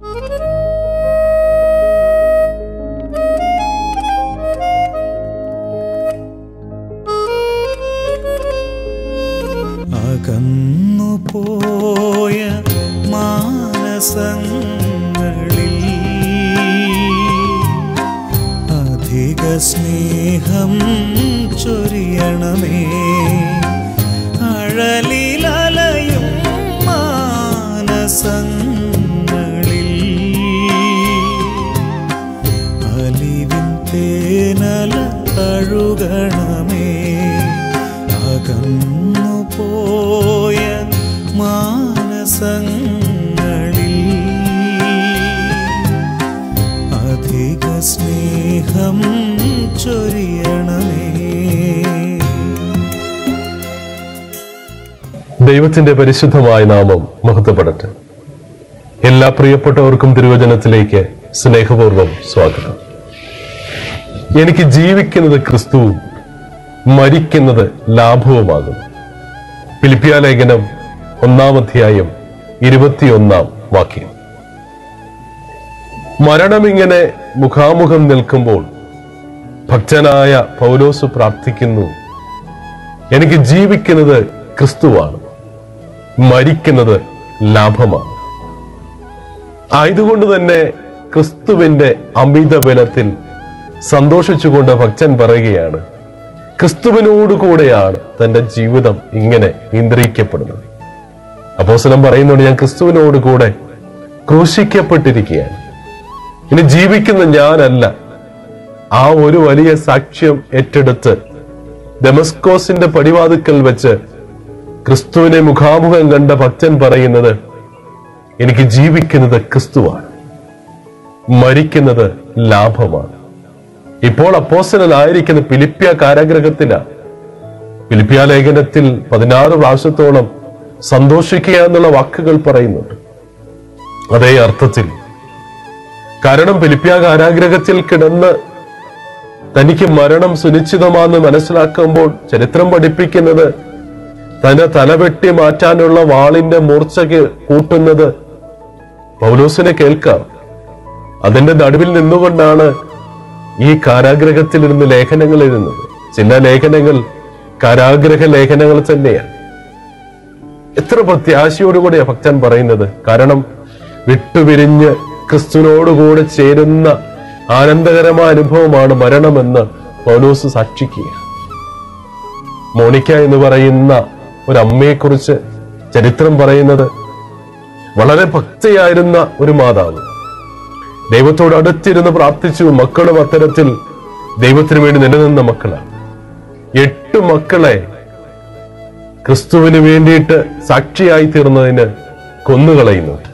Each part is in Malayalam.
അകന്നുപോയ മാനസങ്ങളിൽ അധിക സ്നേഹം ചൊരിയണമേ. അഴലിലലയും മാനസങ്ങളിൽ അലിവിൻ തേനല തഴുകണമേ. അകന്നുപോയ മാനസങ്ങളിൽ അധിക സ്നേഹം ചൊരിയണമേ. ദൈവത്തിന്റെ പരിശുദ്ധമായ നാമം മഹത്വപ്പെടട്ടെ. എല്ലാ പ്രിയപ്പെട്ടവർക്കും തിരുവചനത്തിലേക്ക് സ്നേഹപൂർവ്വം സ്വാഗതം. എനിക്ക് ജീവിക്കുന്നത് ക്രിസ്തുവും മരിക്കുന്നത് ലാഭവുമാകും. ഫിലിപ്പിയ ലേഖനം 1-ാം അധ്യായം 21-ാം വാക്യം. മരണമിങ്ങനെ മുഖാമുഖം നിൽക്കുമ്പോൾ ഭക്തനായ പൗലോസ് പ്രാർത്ഥിക്കുന്നു, എനിക്ക് ജീവിക്കുന്നത് ക്രിസ്തുവാണ്, മരിക്കുന്നത് ലാഭമാണ്. ആയതുകൊണ്ട് തന്നെ ക്രിസ്തുവിന്റെ അമിത ബലത്തിൽ സന്തോഷിച്ചുകൊണ്ട് ഭക്തൻ പറയുകയാണ്, ക്രിസ്തുവിനോടുകൂടെയാണ് തന്റെ ജീവിതം ഇങ്ങനെ നിയന്ത്രിക്കപ്പെടുന്നത്. അപ്പോസ്തലൻ പറയുന്നുണ്ട്, ഞാൻ ക്രിസ്തുവിനോട് കൂടെ ക്രൂശിക്കപ്പെട്ടിരിക്കുകയാണ്. ഇനി ജീവിക്കുന്ന ഞാനല്ല. ആ ഒരു വലിയ സാക്ഷ്യം ഏറ്റെടുത്ത് ദമസ്കോസിന്റെ പടിവാതിക്കൽ വെച്ച് ക്രിസ്തുവിനെ മുഖാമുഖം കണ്ട ഭക്തൻ പറയുന്നത്, എനിക്ക് ജീവിക്കുന്നത് ക്രിസ്തുവാണ്, മരിക്കുന്നത് ലാഭമാണ്. ഇപ്പോൾ അപ്പോസ്തലനായിരിക്കുന്ന ഫിലിപ്പിയ കാരാഗൃഹത്തിലാണ്. ഫിലിപ്പിയ ലേഖനത്തിൽ 16 പ്രാവശ്യത്തോളം സന്തോഷിക്കുക എന്നുള്ള വാക്കുകൾ പറയുന്നുണ്ട്. അതേ അർത്ഥത്തിൽ, കാരണം ഫിലിപ്പിയ കാരാഗൃഹത്തിൽ കിടന്ന് തനിക്ക് മരണം സുനിശ്ചിതമാണെന്ന് മനസ്സിലാക്കുമ്പോൾ ചരിത്രം പഠിപ്പിക്കുന്നത് തന്നെ തലവെട്ടി മാറ്റാനുള്ള വാളിന്റെ മൂർച്ചയ്ക്ക് കൂട്ടുന്നത് പൗലോസിനെ കേൾക്കാം. അതിന്റെ നടുവിൽ നിന്നുകൊണ്ടാണ് ഈ കാരാഗ്രഹത്തിൽ ഇരുന്ന് ലേഖനങ്ങൾ എഴുതുന്നത്. ചില ലേഖനങ്ങൾ കാരാഗ്രഹ ലേഖനങ്ങൾ തന്നെയാണ്. എത്ര പ്രത്യാശയോടുകൂടിയാണ് ഭക്തൻ പറയുന്നത്. കാരണം വിട്ടുപിരിഞ്ഞ് ക്രിസ്തുവിനോടുകൂടെ ചേരുന്ന ആനന്ദകരമായ അനുഭവമാണ് മരണമെന്ന് പൗലോസ് സാക്ഷിക്കുക. മോണിക്ക എന്ന് പറയുന്ന ഒരു അമ്മയെക്കുറിച്ച് ചരിത്രം പറയുന്നത്, വളരെ ഭക്തയായിരുന്ന ഒരു മാതാവ്, ദൈവത്തോട് അടുത്തിരുന്ന് പ്രാർത്ഥിച്ചു. മക്കളും അത്തരത്തിൽ ദൈവത്തിന് വേണ്ടി നിലനിന്ന മക്കളാണ്. 8 മക്കളെ ക്രിസ്തുവിന് വേണ്ടിയിട്ട് സാക്ഷിയായി തീർന്നതിന് കൊന്നുകളയുന്നുണ്ട്.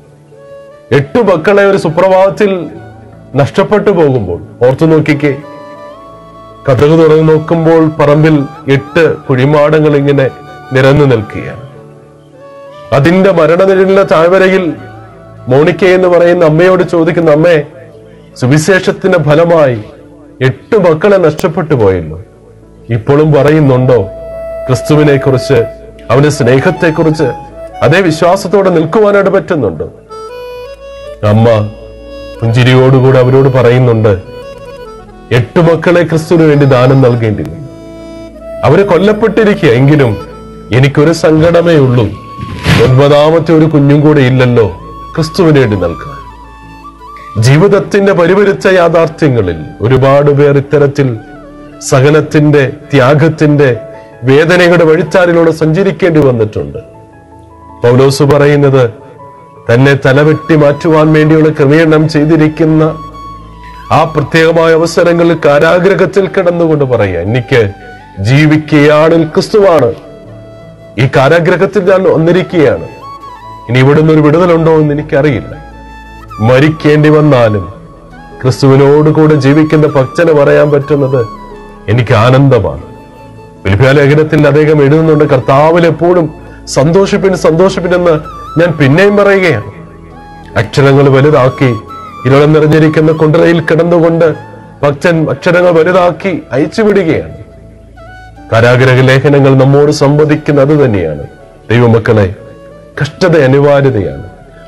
8 മക്കളെ ഒരു സുപ്രഭാതത്തിൽ നഷ്ടപ്പെട്ടു പോകുമ്പോൾ ഓർത്തു നോക്കിക്കേ. കതക് തുറന്നു നോക്കുമ്പോൾ പറമ്പിൽ 8 കുഴിമാടങ്ങൾ ഇങ്ങനെ നിരന്നു നിൽക്കുകയാണ്. അതിന്റെ മരണനിഴലിന്റെ താഴ്വരയിൽ മോണിക്ക എന്ന് പറയുന്ന അമ്മയോട് ചോദിക്കുന്ന, അമ്മേ, സുവിശേഷത്തിന്റെ ഫലമായി 8 മക്കളെ നഷ്ടപ്പെട്ടു പോയല്ലോ, ഇപ്പോഴും പറയുന്നുണ്ടോ ക്രിസ്തുവിനെ കുറിച്ച്, അവന്റെ സ്നേഹത്തെക്കുറിച്ച്? അതേ വിശ്വാസത്തോടെ നിൽക്കുവാനായിട്ട് പറ്റുന്നുണ്ടോ? അമ്മ പുഞ്ചിരിയോടുകൂടെ അവരോട് പറയുന്നുണ്ട്, 8 മക്കളെ ക്രിസ്തുവിന് വേണ്ടി ദാനം നൽകേണ്ടില്ല. അവര് കൊല്ലപ്പെട്ടിരിക്കുക. എങ്കിലും എനിക്കൊരു സങ്കടമേ ഉള്ളൂ, 9ാമത്തെ ഒരു കുഞ്ഞും കൂടെ ഇല്ലല്ലോ ക്രിസ്തുവിന് വേണ്ടി നൽകാൻ. ജീവിതത്തിന്റെ പരിപരിച്ച യാഥാർത്ഥ്യങ്ങളിൽ ഒരുപാട് പേർ ഇത്തരത്തിൽ സഹനത്തിന്റെ, ത്യാഗത്തിന്റെ, വേദനയുടെ വഴിത്താരിലൂടെ സഞ്ചരിക്കേണ്ടി വന്നിട്ടുണ്ട്. പൗലോസ് പറയുന്നത്, തന്നെ തലവെട്ടി മാറ്റുവാൻ വേണ്ടിയുള്ള ക്രമീകരണം ചെയ്തിരിക്കുന്ന ആ പ്രത്യേകമായ അവസരങ്ങളിൽ കാരാഗ്രഹത്തിൽ കിടന്നുകൊണ്ട് പറയുക, എനിക്ക് ജീവിക്കുകയാണ് ക്രിസ്തുവാണ്. ഈ കാരാഗ്രഹത്തിൽ ഞാൻ വന്നിരിക്കുകയാണ്. ഇനി ഇവിടുന്ന് ഒരു വിടുതലുണ്ടോ എന്ന് എനിക്കറിയില്ല. മരിക്കേണ്ടി വന്നാലും ക്രിസ്തുവിനോടുകൂടെ ജീവിക്കുന്ന ഭക്തന് പറയാൻ പറ്റുന്നത്, എനിക്ക് ആനന്ദമാണ്. ഫിലിപ്പിയ ലേഖനത്തിൽ അദ്ദേഹം എഴുതുന്നുണ്ട്, കർത്താവിൽ എപ്പോഴും സന്തോഷിപ്പിൻ സന്തോഷിപ്പിനെന്ന് ഞാൻ പിന്നെയും പറയുകയാണ്. അക്ഷരങ്ങൾ വലുതാക്കി ഇരളം നിറഞ്ഞിരിക്കുന്ന കുണ്ടറയിൽ കിടന്നുകൊണ്ട് ഭക്തൻ അക്ഷരങ്ങൾ വലുതാക്കി അയച്ചുവിടുകയാണ്. കാരാഗ്രഹ ലേഖനങ്ങൾ നമ്മോട് സംവദിക്കുന്ന അത് തന്നെയാണ്. ദൈവമക്കളെ, കഷ്ടത അനിവാര്യതയാണ്.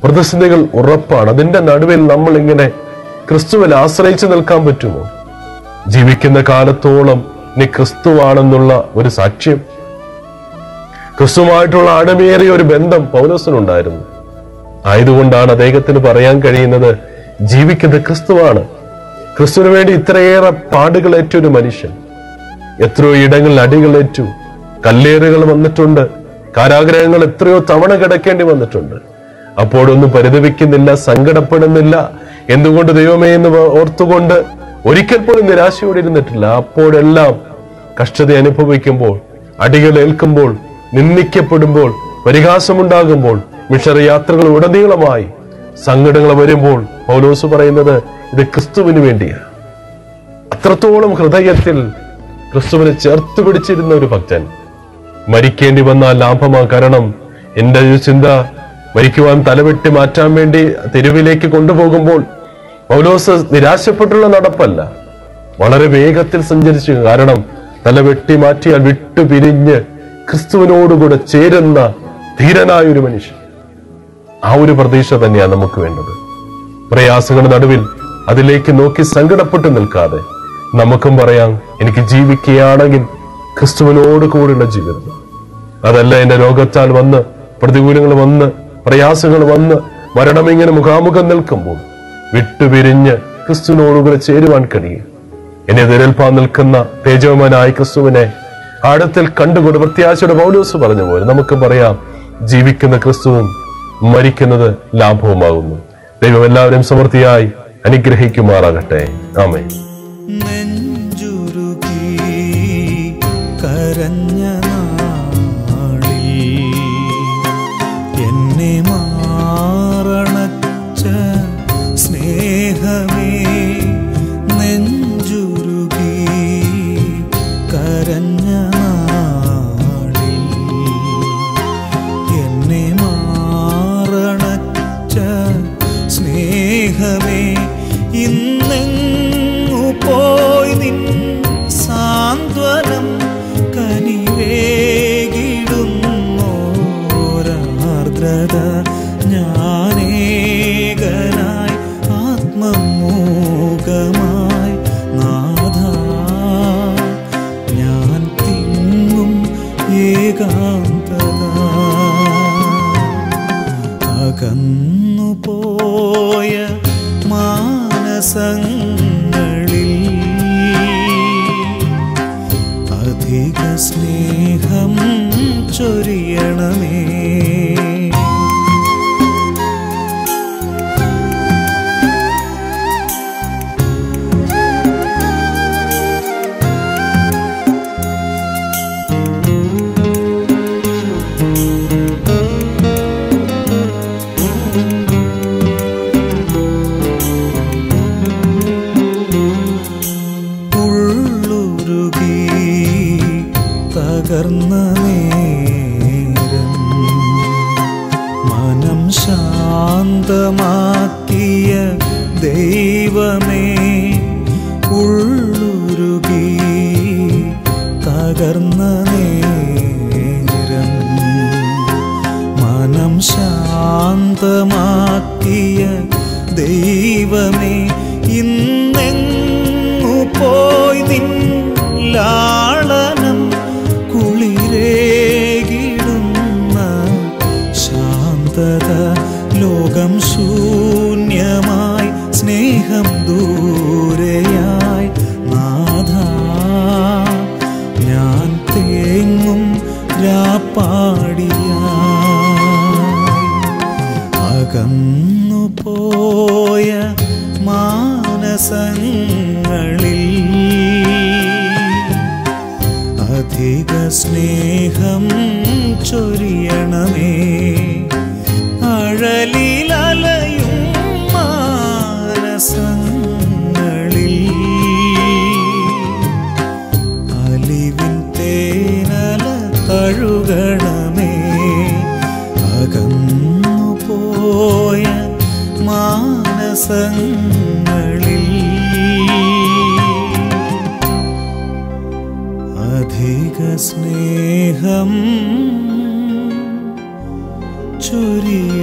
പ്രതിസന്ധികൾ ഉറപ്പാണ്. അതിന്റെ നടുവിൽ നമ്മൾ ഇങ്ങനെ ക്രിസ്തുവിൽ ആശ്രയിച്ചു നിൽക്കാൻ പറ്റുമോ? ജീവിക്കുന്ന കാലത്തോളം നീ ക്രിസ്തുവാണെന്നുള്ള ഒരു സാക്ഷ്യം, ക്രിസ്തുവുമായിട്ടുള്ള ആഴമേറിയ ഒരു ബന്ധം പൗലോസിനുണ്ടായിരുന്നു. ആയതുകൊണ്ടാണ് അദ്ദേഹത്തിന് പറയാൻ കഴിയുന്നത്, ജീവിക്കുന്നത് ക്രിസ്തുവാണ്. ക്രിസ്തുവിന് വേണ്ടി ഇത്രയേറെ പാടുകളേറ്റ ഒരു മനുഷ്യൻ, എത്രയോ ഇടങ്ങളിൽ അടികളേറ്റു, കല്ലേറുകൾ വന്നിട്ടുണ്ട്, കാരാഗ്രഹങ്ങൾ എത്രയോ തവണ കിടക്കേണ്ടി വന്നിട്ടുണ്ട്. അപ്പോഴൊന്നും പരിതപിക്കുന്നില്ല, സങ്കടപ്പെടുന്നില്ല. എന്തുകൊണ്ട് ദൈവമേ എന്ന് ഓർത്തുകൊണ്ട് ഒരിക്കൽ പോലും നിരാശയോടെ ഇരുന്നിട്ടില്ല. അപ്പോഴെല്ലാം കഷ്ടത അനുഭവിക്കുമ്പോൾ, അടികൾ ഏൽക്കുമ്പോൾ, നിന്ദിക്കപ്പെടുമ്പോൾ, പരിഹാസമുണ്ടാകുമ്പോൾ, മിഷണറി യാത്രകൾ ഉടനീളമായി സങ്കടങ്ങൾ വരുമ്പോൾ പൗലോസ് പറയുന്നത് ഇത് ക്രിസ്തുവിന് വേണ്ടിയാണ്. അത്രത്തോളം ഹൃദയത്തിൽ ക്രിസ്തുവിനെ ചേർത്ത് പിടിച്ചിരുന്ന ഒരു ഭക്തൻ. മരിക്കേണ്ടി വന്നാൽ ലാഭമാ. കാരണം എന്റെ ഒരു ചിന്ത, മരിക്കുവാൻ തലവെട്ടി മാറ്റാൻ വേണ്ടി തെരുവിലേക്ക് കൊണ്ടുപോകുമ്പോൾ പൗലോസ് നിരാശപ്പെട്ടുള്ള നടപ്പല്ല, വളരെ വേഗത്തിൽ സഞ്ചരിച്ചു. കാരണം തലവെട്ടി മാറ്റിയാൽ വിട്ടുപിരിഞ്ഞ് ക്രിസ്തുവിനോടുകൂടെ ചേരുന്ന ധീരനായ ഒരു മനുഷ്യൻ. ആ ഒരു പ്രതീക്ഷ തന്നെയാണ് നമുക്ക് വേണ്ടത്. പ്രയാസങ്ങളുടെ നടുവിൽ അതിലേക്ക് നോക്കി സങ്കടപ്പെട്ടു നിൽക്കാതെ നമുക്കും പറയാം, എനിക്ക് ജീവിക്കുകയാണെങ്കിൽ ക്രിസ്തുവിനോട് കൂടെയുള്ള ജീവിതം. അതല്ല എന്റെ രോഗത്താൽ വന്ന്, പ്രതികൂലങ്ങൾ വന്ന്, പ്രയാസങ്ങൾ വന്ന്, മരണം ഇങ്ങനെ മുഖാമുഖം നിൽക്കുമ്പോൾ വിട്ടുപിരിഞ്ഞ് ക്രിസ്തുവിനോടുകൂടെ ചേരുവാൻ കഴിയും. എന്നെ എതിരേൽപ്പാൻ നിൽക്കുന്ന തേജോമനായ ക്രിസ്തുവിനെ ആഴത്തിൽ കണ്ടുകൊണ്ട് പ്രത്യാശയുടെ പൗലോസ് പറഞ്ഞ പോലെ നമുക്ക് പറയാം, ജീവിക്കുന്ന ക്രിസ്തുവും മരിക്കുന്നത് ലാഭവുമാകുന്നു. ദൈവം എല്ലാവരും സമൃദ്ധിയായി അനുഗ്രഹിക്കുമാറാകട്ടെ. ആമേൻ. നെഞ്ചുരുകി കരഞ്ഞ നാളിൽ എന്നെ മാറണച്ച സ്നേഹമേ, നെഞ്ചുരുകി കരഞ്ഞ നാളിൽ എന്നെ മാറണച്ച സ്നേഹമേ, ഇന്നെങ്ങു പോയി നിൻ സാന്ത്വനം കനിവേകിടുന്നോരാർദ്രത, ഞാനേകനായി ആത്മമൂകമായി നാഥ, ഞാൻ തിങ്ങും ഏകാന്തത. അകന്നുപോയ മാനസങ്ങളിൽ അധിക സ്നേഹം ചൊരിയണമേ. തകർന്ന നേരം മനം ശാന്തമാക്കിയ ദൈവമേ, ഉള്ളുരുകി തകർന്ന നേരം മനം ശാന്തമാക്കിയ ദൈവമേ, ഇന്നെങ്ങു പോയി നിൻ ലാളനം കുളിരേകിടുന്ന ശാന്തത, ലോകം ശൂന്യമായി സ്നേഹം ദൂരെയായി നാഥ, ഞാൻ തേങ്ങും രാപ്പാടിയായി. അകന്നുപോയ മാനസങ്ങളിൽ അധിക സ്നേഹം ചൊരിയണമേ. അഴലിലലയും മാനസങ്ങളിൽ അലിവിൻ തേനല തഴുകണമേ. അകന്നുപോയ മാനസങ്ങളിൽ അധിക സ്നേഹം ചൊരിയ